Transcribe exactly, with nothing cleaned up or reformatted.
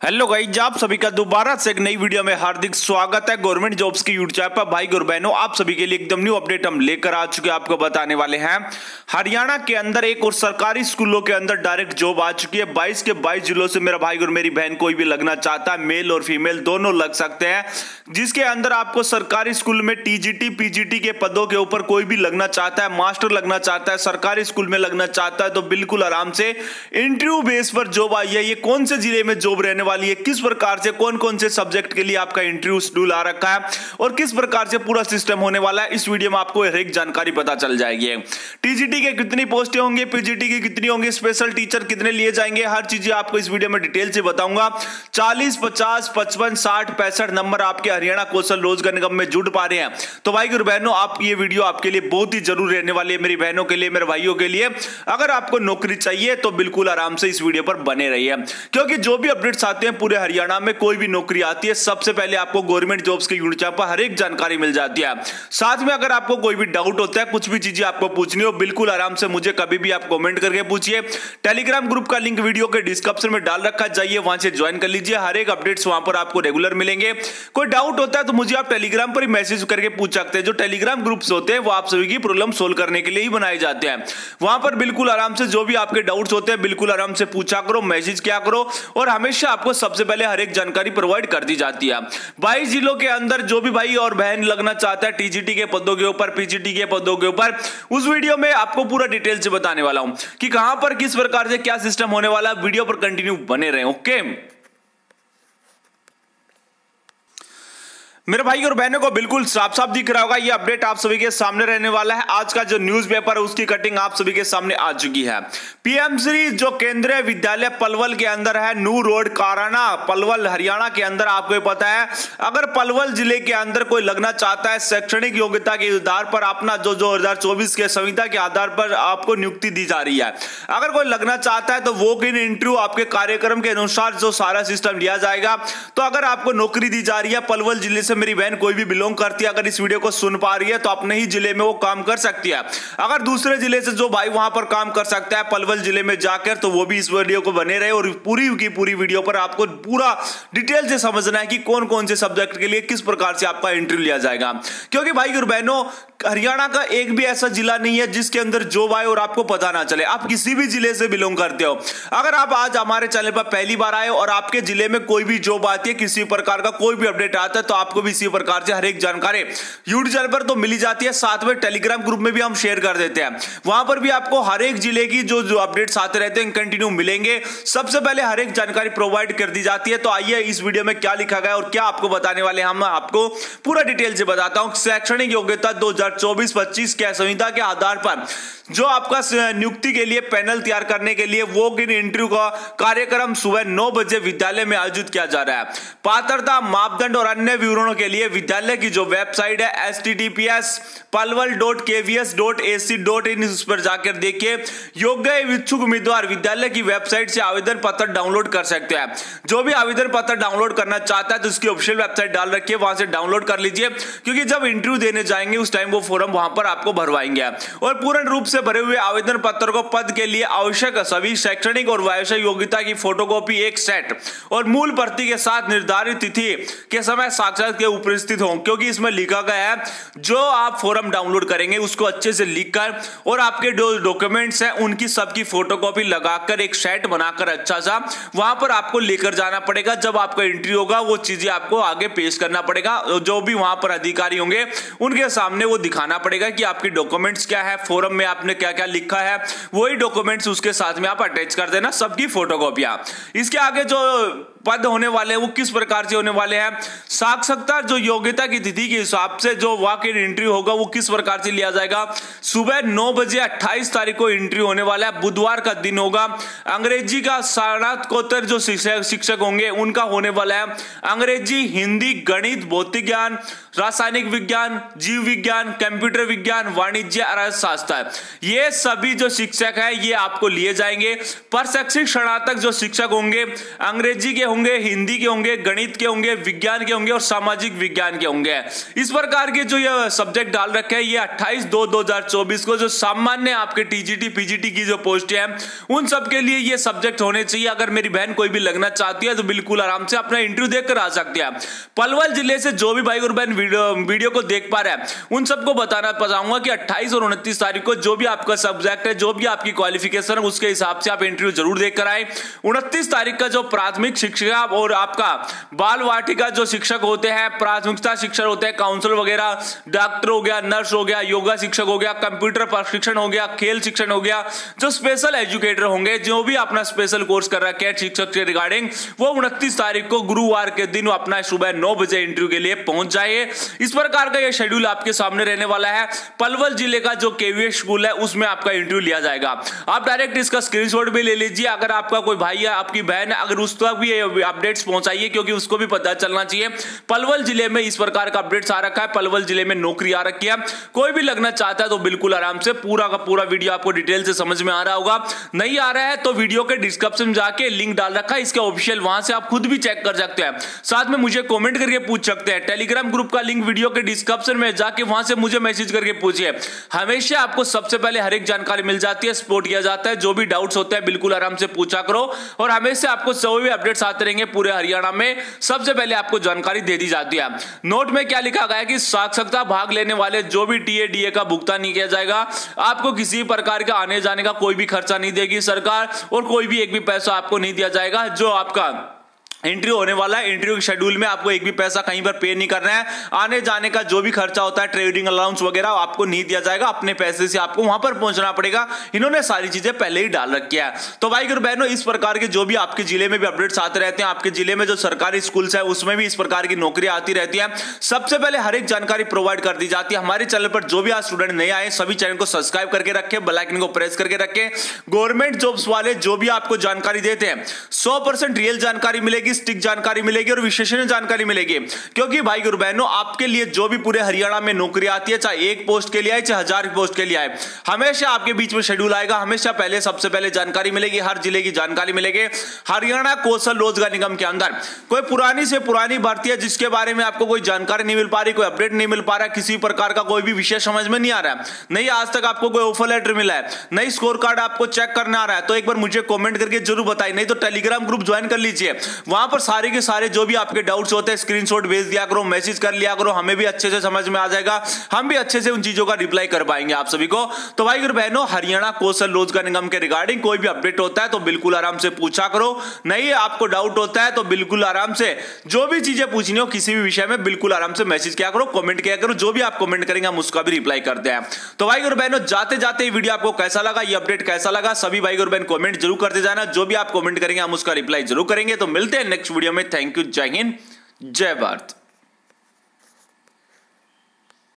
Hello guys, आप सभी का दोबारा से एक नई वीडियो में हार्दिक स्वागत है। गवर्नमेंट जॉब्स की यूट्यूब चैनल पर भाई और बहनों, आप सभी के लिए एकदम न्यू अपडेट हम लेकर आ चुके हैं। आपको बताने वाले हैं हरियाणा के अंदर एक और सरकारी स्कूलों के अंदर डायरेक्ट जॉब आ चुकी है। बाईस के बाईस जिलों से मेरा भाई और मेरी बहन कोई भी लगना चाहता है, मेल और फीमेल दोनों लग सकते हैं, जिसके अंदर आपको सरकारी स्कूल में टीजीटी पीजीटी के पदों के ऊपर कोई भी लगना चाहता है, मास्टर लगना चाहता है, सरकारी स्कूल में लगना चाहता है, तो बिल्कुल आराम से इंटरव्यू बेस पर जॉब आई है। ये कौन से जिले में जॉब रहने वाली है, किस प्रकार से कौन कौन से सब्जेक्ट के लिए आपका इंटरव्यू शेड्यूल आ रखा है और किस प्रकार से पूरा सिस्टम होने वाला है, इस वीडियो में आपको हर एक जानकारी पता चल जाएगी। टीजीटी के कितनी पोस्टें होंगी, पीजीटी की कितनी होंगी, स्पेशल टीचर कितने लिए जाएंगे, हर चीजें आपको इस वीडियो में डिटेल से बताऊंगा। चालीस पचास पचपन साठ पैंसठ नंबर आपके हरियाणा कौशल रोजगार निगम में जुड़ पा रहे हैं, तो भाई और बहनों आप ये वीडियो आपके लिए बहुत ही जरूर रहने वाली है, मेरी बहनों के लिए, मेरे भाइयों के लिए। अगर आपको नौकरी चाहिए तो बिल्कुल आराम से इस वीडियो पर बने रहिए, क्योंकि जो भी अपडेट्स आते हैं पूरे हरियाणा में कोई भी नौकरी आती है, सबसे पहले आपको गवर्नमेंट जॉब्स के यूट्यूब चैनल पर हर एक जानकारी मिल जाती है। साथ में अगर आपको कोई भी डाउट होता है, कुछ भी चीजें आपको पूछनी हो, बिल्कुल आराम से मुझे कभी भी आप कमेंट करके पूछिए। टेलीग्राम ग्रुप का लिंक वीडियो के डिस्क्रिप्शन में डाल रखा, जाइए वहां से ज्वाइन कर लीजिए। हर एक अपडेट्स वहां पर आपको रेगुलर मिलेंगे। कोई डाउट होता है तो मुझे आप टेलीग्राम पर ही मैसेज करके पूछ सकते हैं। जो टेलीग्राम ग्रुप्स होते हैं वो आप सभी की प्रॉब्लम सोल्व करने के लिए ही बनाए जाते हैं। वहां पर बिल्कुल आराम से जो भी आपके डाउट्स होते हैं बिल्कुल आराम से पूछा करो, मैसेज किया करो, और हमेशा आपको सबसे पहले हर एक जानकारी प्रोवाइड कर दी जाती है। बाईस जिलों के अंदर जो भी भाई और बहन लगना चाहता है टीजीटी के पदों के ऊपर, पीजीटी के पदों के ऊपर, उस वीडियो में आपको पूरा डिटेल से बताने वाला हूं कि कहां पर किस प्रकार से क्या सिस्टम होने वाला है। वीडियो पर कंटिन्यू बने रहें। ओके मेरे भाई और बहनों को बिल्कुल साफ साफ दिख रहा होगा, ये अपडेट आप सभी के सामने रहने वाला है। आज का जो न्यूज़पेपर है उसकी कटिंग आप सभी के सामने आ चुकी है। पीएम श्री जो केंद्रीय विद्यालय पलवल के अंदर है, नू रोड काराना पलवल हरियाणा के अंदर, आपको पता है अगर पलवल जिले के अंदर कोई लगना चाहता है, शैक्षणिक योग्यता के आधार पर अपना जो दो हजार चौबीस के संविदा के आधार पर आपको नियुक्ति दी जा रही है। अगर कोई लगना चाहता है तो वॉक इन इंटरव्यू आपके कार्यक्रम के अनुसार जो सारा सिस्टम लिया जाएगा। तो अगर आपको नौकरी दी जा रही है, पलवल जिले से मेरी बहन कोई भी बिलोंग करती है, अगर इस वीडियो को सुन पा रही है तो अपने ही जिले में वो काम कर सकती है। अगर दूसरे जिले से जो भाई वहां पर काम कर सकता है पलवल जिले में जाकर, तो वो भी इस वीडियो को बने रहे और पूरी की पूरी वीडियो पर आपको पूरा डिटेल से समझना है कि कौन कौन से सब्जेक्ट के लिए किस प्रकार से आपका इंटरव्यू लिया जाएगा। क्योंकि भाई और बहनों हरियाणा का एक भी ऐसा जिला नहीं है जिसके अंदर जॉब आए और आपको पता ना चले। आप किसी भी जिले से बिलोंग करते हो, अगर आप आज हमारे चैनल पर पहली बार आए और आपके जिले में कोई भी जॉब आती है, किसी प्रकार का कोई भी अपडेट आता है, तो आपको भी इसी प्रकार से हर एक जानकारी यूट्यूब चैनल पर तो मिली जाती है। साथ में टेलीग्राम ग्रुप में भी हम शेयर कर देते हैं, वहां पर भी आपको हर एक जिले की जो जो अपडेट्स आते रहते हैं कंटिन्यू मिलेंगे। सबसे पहले हर एक जानकारी प्रोवाइड कर दी जाती है। तो आइए इस वीडियो में क्या लिखा गया और क्या आपको बताने वाले हम आपको पूरा डिटेल से बताता हूं। शैक्षणिक योग्यता दो हजार चौबीस पच्चीस के संविदा के आधार पर जो आपका नियुक्ति के लिए पैनल तैयार करने के लिए वॉक इन इंटरव्यू का कार्यक्रम सुबह नौ बजे विद्यालय में आयोजित किया जा रहा है। पात्रता मापदंड और अन्य विवरणों के लिए विद्यालय की जो वेबसाइट है H T T P S Palwal dot K V S dot A C dot in, उस पर जाकर देखिए। योग्य इच्छुक उम्मीदवार विद्यालय की वेबसाइट से आवेदन पत्र डाउनलोड कर सकते हैं। जो भी आवेदन पत्र डाउनलोड करना चाहता है तो उसकी ऑफिशियल वेबसाइट डाल रखी है, वहां से डाउनलोड कर लीजिए, क्योंकि जब इंटरव्यू देने जाएंगे उस टाइम वो फॉर्म वहां पर आपको भरवाएंगे। और पूर्ण रूप से भरे हुए आवेदन पत्र को पद के लिए आवश्यक सभी शैक्षणिक और व्यावसायिक योग्यता की फोटोकॉपी एक सेट और मूल प्रति के साथ निर्धारित तिथि के समय साक्षात के उपस्थित हों। क्योंकि इसमें लिखा गया है जो आप फॉर्म डाउनलोड करेंगे उसको अच्छे से लिखकर और आपके जो डॉक्यूमेंट्स हैं उनकी सबकी फोटोकॉपी लगाकर एक सेट बनाकर अच्छा सा वहां पर आपको लेकर जाना पड़ेगा। जब आपका इंटरव्यू होगा वो चीजें आपको आगे पेश करना पड़ेगा। जो भी वहां पर अधिकारी होंगे उनके सामने वो दिखाना पड़ेगा कि आपकी डॉक्यूमेंट्स क्या है, फॉर्म में आपने क्या क्या लिखा है, वही डॉक्यूमेंट्स उसके साथ में आप अटैच कर देना, सबकी फोटोकॉपियां। इसके आगे जो पद होने वाले हैं वो किस प्रकार से होने वाले हैं, साक्षरता जो योग्यता की तिथि के हिसाब से जो वॉक इन इंटरव्यू होगा वो किस प्रकार से लिया जाएगा। सुबह नौ बजे अट्ठाईस तारीख को इंटरव्यू होने वाला है, बुधवार का दिन होगा। अंग्रेजी का स्नातकोत्तर जो शिक्षक शिक्षक होंगे उनका होने वाला है अंग्रेजी, हिंदी, गणित, भौतिक ज्ञान, रासायनिक विज्ञान, जीव विज्ञान, कंप्यूटर विज्ञान, वाणिज्य, अर्थशास्त्र, ये सभी जो शिक्षक है ये आपको लिए जाएंगे। प्रशिक्षित स्नातक जो शिक्षक होंगे अंग्रेजी के होंगे, हिंदी के होंगे, गणित के होंगे, विज्ञान के होंगे और सामाजिक विज्ञान के होंगे। इस प्रकार के जो ये सब्जेक्ट डाल रखे हैं ये अट्ठाईस दो दो हजार चौबीस को जो सामान्य आपके टीजीटी पीजीटी की जो पोस्ट है उन सब के लिए ये सब्जेक्ट होने चाहिए। अगर मेरी बहन कोई भी लगना चाहती है तो बिल्कुल आराम से अपना इंटरव्यू देकर आ सकती है। पलवल जिले से जो भी भाई और बहन वीडियो, वीडियो को देख पा रहे हैं उन सबको बताना चाहूंगा कि अट्ठाईस और उनतीस तारीख को जो भी आपका सब्जेक्ट है, जो भी आपकी क्वालिफिकेशन है उसके हिसाब से आप इंटरव्यू जरूर देकर आए। उनतीस तारीख का जो प्राथमिक शिक्षा और आपका बाल वाटिका जो शिक्षक होते हैं, प्राथमिकता शिक्षक होते हैं, काउंसलर वगैरह, डॉक्टर हो गया, नर्स हो गया, योगा शिक्षक हो गया, कंप्यूटर प्रशिक्षण हो गया, खेल शिक्षण हो गया, जो स्पेशल एजुकेटर होंगे, जो भी अपना स्पेशल कोर्स कर रखा है शिक्षक के रिगार्डिंग, वो उनतीस तारीख को गुरुवार के दिन अपना सुबह नौ बजे इंटरव्यू के लिए पहुंच जाए। इस प्रकार का यह शेड्यूल आपके सामने रहने वाला है। पलवल जिले का जो केवीएस स्कूल है उसमें आपका इंटरव्यू लिया जाएगा। आप डायरेक्ट इसका स्क्रीनशॉट भी ले लीजिए। अगर आपका कोई भाई है, आपकी बहन है, अगर उस तक भी अपडेट्स पहुंचाइए क्योंकि उसको भी पता चलना चाहिए। पलवल जिले में इस प्रकार का अपडेट्स आ रखा है, पलवल जिले में नौकरी आ रखी है। कोई भी लगना चाहता है तो बिल्कुल आराम से पूरा का पूरा वीडियो आपको डिटेल से समझ में आ रहा होगा। नहीं आ रहा है तो वीडियो के डिस्क्रिप्शन में जाके लिंक डाल रखा है इसके ऑफिशियल, वहां से आप खुद भी चेक कर सकते हैं। साथ में मुझे कमेंट करके पूछ सकते हैं। टेलीग्राम ग्रुप का लिंक वीडियो के डिस्क्रिप्शन में जाके वहां से मुझे मैसेज करके पूछिए। हमेशा आपको सबसे पहले हर एक जानकारी मिल जाती है, सपोर्ट किया जाता है। जो भी डाउट्स होते हैं बिल्कुल आराम से पूछा करो और हमेशा आपको जो भी अपडेट्स आते रहेंगे पूरे हरियाणा में सबसे पहले आपको जानकारी दे दी जाती है। नोट में क्या लिखा गया है कि साक्षरता भाग लेने वाले जो भी टीए डीए का भुगतान नहीं किया जाएगा। आपको किसी प्रकार का आने जाने का कोई भी खर्चा नहीं देगी सरकार और कोई भी एक भी पैसा आपको नहीं दिया जाएगा। जो आपका इंटरव्यू होने वाला है, इंटरव्यू शेड्यूल में आपको एक भी पैसा कहीं पर पे नहीं करना है। आने जाने का जो भी खर्चा होता है, ट्रेडिंग अलाउंस वगैरह आपको नहीं दिया जाएगा। अपने पैसे से आपको वहां पर पहुंचना पड़ेगा। इन्होंने सारी चीजें पहले ही डाल रखी है। तो भाई और बहनों, इस प्रकार के जो भी आपके जिले में भी अपडेट्स आते रहते हैं, आपके जिले में जो सरकारी स्कूल्स है उसमें भी इस प्रकार की नौकरी आती रहती है। सबसे पहले हर एक जानकारी प्रोवाइड कर दी जाती है। हमारे चैनल पर जो भी आज स्टूडेंट नए आए सभी चैनल को सब्सक्राइब करके रखें, बेल आइकन को प्रेस करके रखें। गवर्नमेंट जॉब्स वाले जो भी आपको जानकारी देते हैं सौ परसेंट रियल जानकारी मिलेगी, स्टिक जानकारी मिलेगी और विशेषण जानकारी मिलेगी। क्योंकि भाई और बहनों, आपके लिए जो भी पूरे हरियाणा में नौकरी आती है, चाहे एक पोस्ट के लिए आए चाहे हजार पोस्ट के लिए आए, हमेशा आपके बीच में शेड्यूल आएगा। हमेशा पहले सबसे पहले जानकारी मिलेगी, हर जिले की जानकारी मिलेगी। हरियाणा कौशल रोजगार निगम के अंदर कोई पुरानी से पुरानी भर्ती है जिसके बारे में आपको कोई जानकारी नहीं मिल पा रही, कोई अपडेट नहीं मिल पा रहा, किसी प्रकार का कोई भी विषय समझ में नहीं आ रहा है, नहीं आज तक आपको कोई ऑफर लेटर मिला है, नहीं स्कोर कार्ड आपको चेक करना आ रहा है, तो एक बार मुझे कमेंट करके जरूर बताइए। नहीं तो टेलीग्राम ग्रुप ज्वाइन कर लीजिए। वहां पर सारे के सारे जो भी आपके डाउट्स होते हैं स्क्रीनशॉट भेज दिया करो, मैसेज कर लिया करो, हमें भी अच्छे से समझ में आ जाएगा। हम भी अच्छे से उन चीजों का रिप्लाई कर पाएंगे आप सभी को। तो भाई और बहनों, हरियाणा कौशल रोजगार निगम के रिगार्डिंग कोई भी अपडेट होता है तो बिल्कुल आराम से पूछा करो। नहीं आपको डाउट होता है तो बिल्कुल आराम से जो भी चीजें पूछनी हो किसी भी विषय में बिल्कुल आराम से मैसेज किया करो, कमेंट किया करो। जो भी आप कमेंट करेंगे हम उसका भी रिप्लाई करते हैं। तो भाई और बहनों, जाते जाते ये वीडियो आपको कैसा लगा, ये अपडेट कैसा लगा, सभी भाई और बहन कमेंट जरूर करते जाना। जो भी आप कमेंट करेंगे हम उसका रिप्लाई जरूर करेंगे। तो मिलते हैं नेक्स्ट वीडियो में। थैंक यू, जय हिंद, जय भारत।